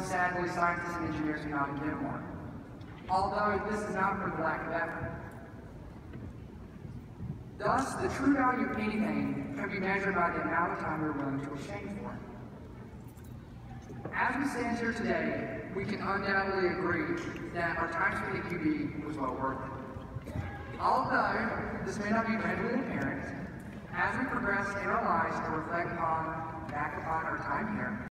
sadly, scientists and engineers do not get more. Although this is not for the lack of effort. Thus, the true value of anything can be measured by the amount of time we're willing to exchange for it. As we stand here today, we can undoubtedly agree that our time spent at QB was well worth it. Although this may not be readily apparent, as we progress in our lives and reflect back upon our time here,